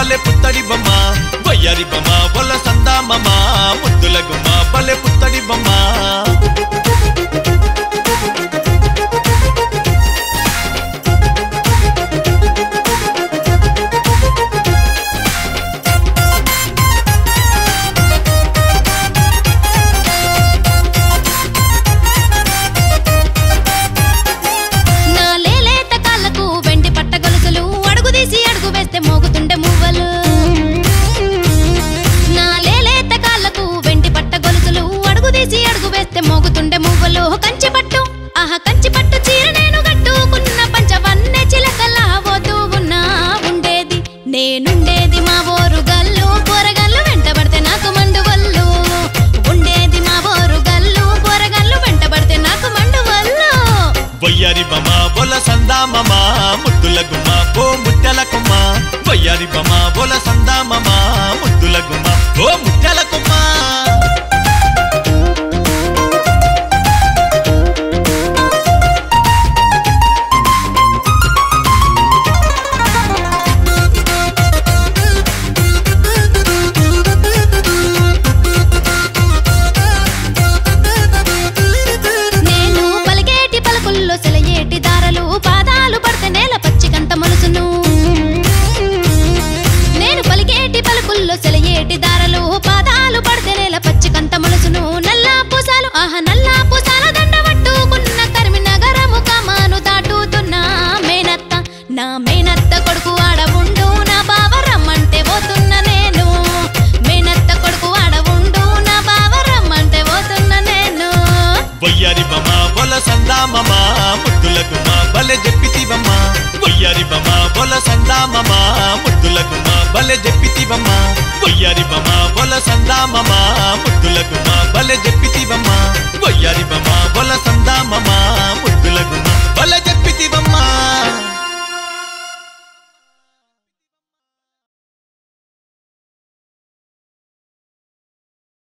బలే పుత్తడి బొమ్మ వయ్యారి బొమ్మ బొల్ల సందామమ్మ ముద్దుల గుమ్మ బలే పుత్తడి బొమ్మ మోగుతుండే మువ్వలు కంచి పట్టు కంచి పట్టు చీర నేను కట్టుకున్న పంచవన్నె చిలకలా పోతూ ఉన్నా ఉండేది నేనుండేది మా ఊరు గల్లు పోరగల్లు వెంటబడితే నాకు మండు వల్లు ఉండేది మా ఊరు గల్లు పోరగల్లు వెంటబడితే నాకు మండు వల్లు వయ్యారి బొమ్మ బొల సందామమ్మ ముద్దుల గుమ్మ ఓ ముత్యాల కొమ్మ వయ్యారి బొమ్మ బొల సందామమ్మ ముద్దుల గుమ్మ ఓ ముత్యాల కొమ్మ సెలయేటి దారలు పాదాలు పడితే నేల పచ్చికంత మొలసును నల్లా పూసాలు నల్లా పూసాల దండ పట్టుకున్న కరిమి నగరము కమాను దాటుతున్నా మేనత్త నా మేనత్త కొడుకు ఆడవుండు నా బావ రమ్మంటే పోతున్న నేను మేనత్త కొడుకు ఆడవుండు నా బావ రమ్మంటే పోతున్న నేను వయ్యారి బొమ్మ బొల సందామమ్మ ముద్దుల గుమ్మ బలే చెప్పితివమ్మ వయ్యారి బొమ్మ బొల సందామమ్మ ముద్దుల గుమ్మ బలే చెప్పితివమ్మ వయ్యారి బొమ్మ బొల సందామమ్మ ముద్దుల గుమ్మ